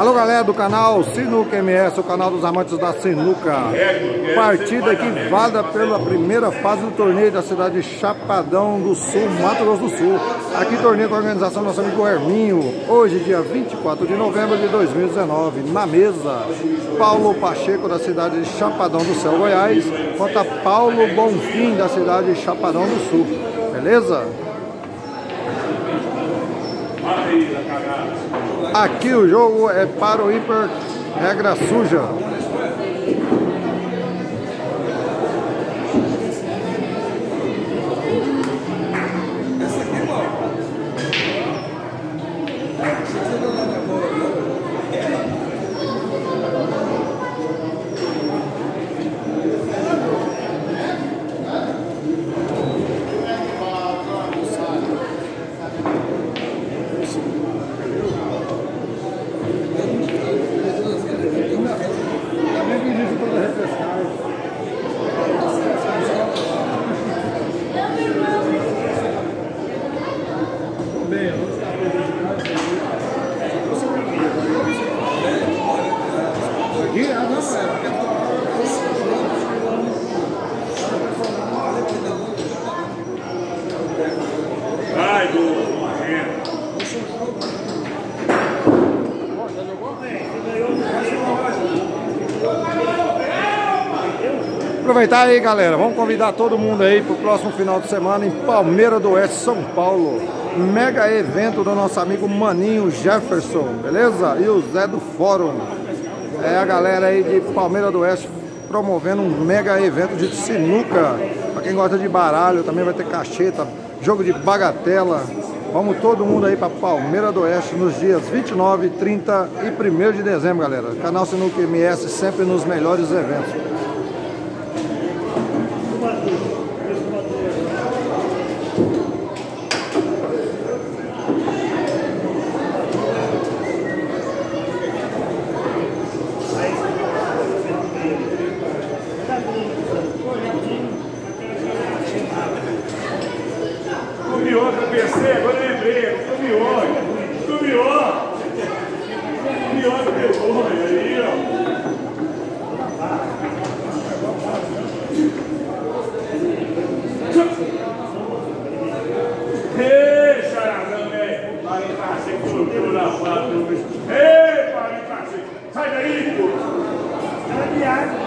Alô galera do canal Sinuca MS, o canal dos amantes da sinuca. Partida aqui válida pela primeira fase do torneio da cidade de Chapadão do Sul, Mato Grosso do Sul. Aqui torneio com a organização do nosso amigo Herminho. Hoje, dia 24 de novembro de 2019. Na mesa, Paulo Pacheco da cidade de Chapadão do Céu, Goiás, contra Paulo Bonfim da cidade de Chapadão do Sul. Beleza? Aqui o jogo é para o ímpar, regra suja. Aproveitar aí, galera, vamos convidar todo mundo aí para o próximo final de semana em Palmeira do Oeste, São Paulo. Mega evento do nosso amigo Maninho Jefferson, beleza? E o Zé do Fórum. É a galera aí de Palmeira do Oeste promovendo um mega evento de sinuca. Para quem gosta de baralho, também vai ter cacheta, jogo de bagatela. Vamos todo mundo aí para Palmeira do Oeste nos dias 29, 30 e 1º de dezembro, galera. Canal Sinuca MS sempre nos melhores eventos. Agora eu lembrei, Tumió pegou, aí, ó. Ei, charadão, velho. Paulinho Pacheco, colocou na fala. Ei, Paulinho Pacheco, sai daí, pô. Sai de água.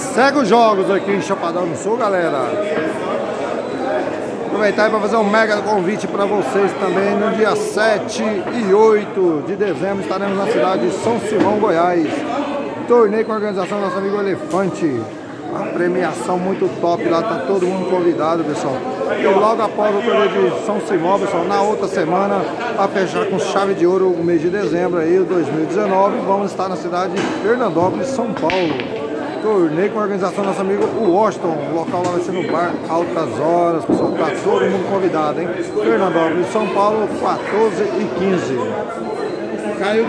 segue os jogos aqui em Chapadão do Sul, galera. Aproveitar para fazer um mega convite para vocês também. No dia 7 e 8 de dezembro estaremos na cidade de São Simão, Goiás. Torneio com a organização do nosso amigo Elefante. Uma premiação muito top lá, tá todo mundo convidado, pessoal. E logo após o torneio de São Simão, pessoal, na outra semana, a fechar com chave de ouro o mês de dezembro aí, 2019, vamos estar na cidade de Fernandópolis, São Paulo. Torneio com a organização do nosso amigo Washington. O local lá vai ser no bar Altas Horas, pessoal. Tá todo mundo convidado, hein? Fernandópolis, São Paulo, 14 e 15. Caiu.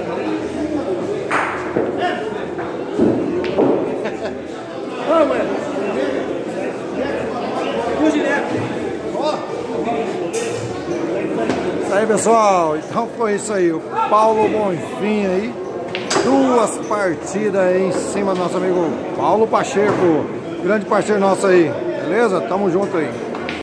Vamos, Aí, pessoal, então foi isso aí. O Paulo Bonfim aí. 2 partidas aí em cima do nosso amigo Paulo Pacheco. Grande parceiro nosso aí. Beleza? Tamo junto aí.